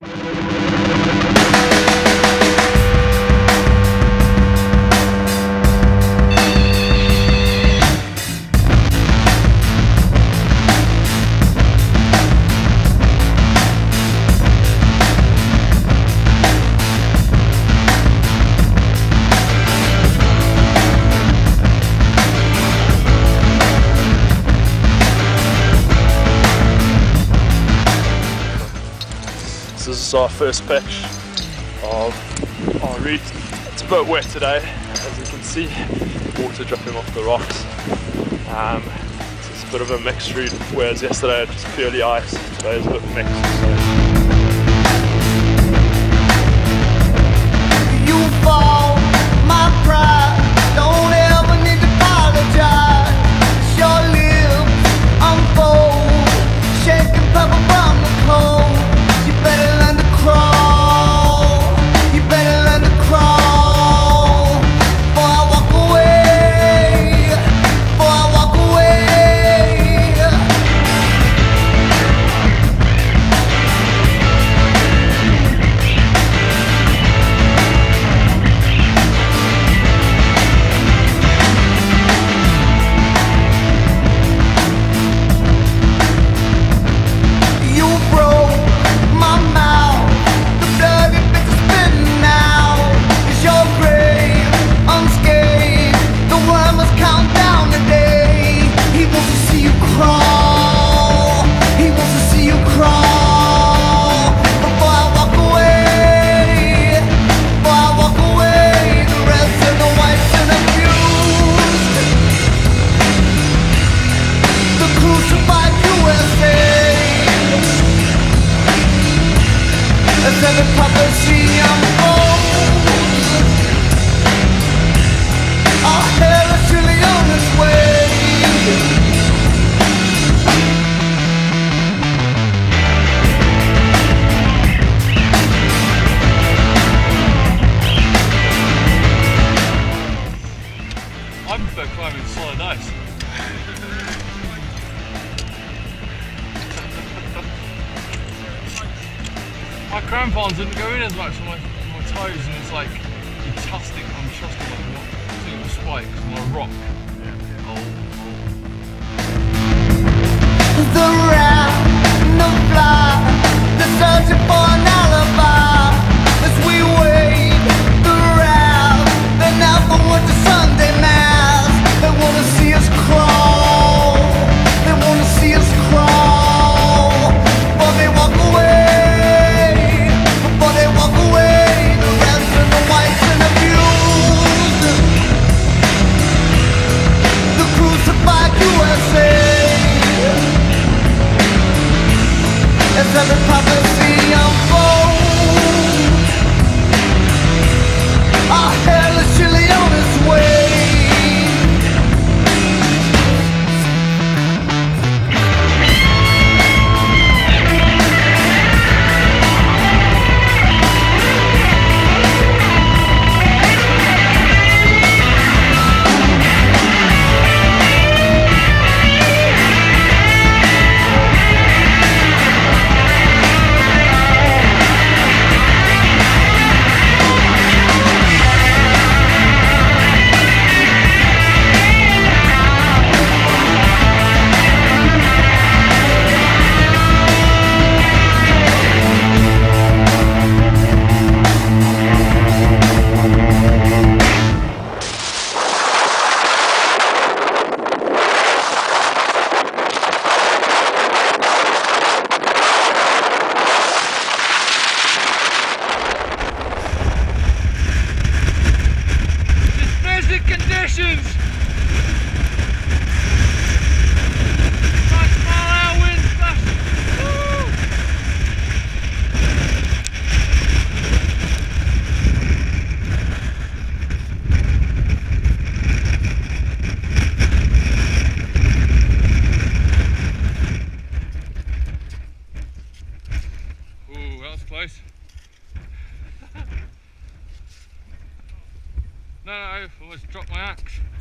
This is our first pitch of our route. It's a bit wet today, as you can see, water dripping off the rocks. So it's a bit of a mixed route, whereas yesterday it was purely ice, today is a bit mixed. You fall, my pride, don't ever need to apologize. Your lips unfold, shaking pepper from the cold. You better learn to crawl, you better learn to crawl. Before I walk away, before I walk away. You broke my mouth, the bloody bits are spitting out. Is your grave unscathed? The worm must count down the day. He wants to see you crawl, he wants to see you crawl. Before I walk away, before I walk away, the rest of the whites and abused, the crucified USA. As every prophecy unfolds, our hell is truly on its way. I prefer climbing solid ice. My crampons didn't go in as much on my toes, and it's like you're trusting, I'm trusting like not doing the spikes on a rock. The rat and the fly, they're searching for an alibi. As we wait, the wrath, they never went to Sunday Mass. They wanna see us crawl, they wanna see us crawl. But they walk away, before they walk away, the rest of the whites and abused, the crucified USA. As every prophecy unfolds, our hell is surely on its way. Conditions! Nice mile-hour wind flash. Ooh, that was close. No, I almost dropped my axe.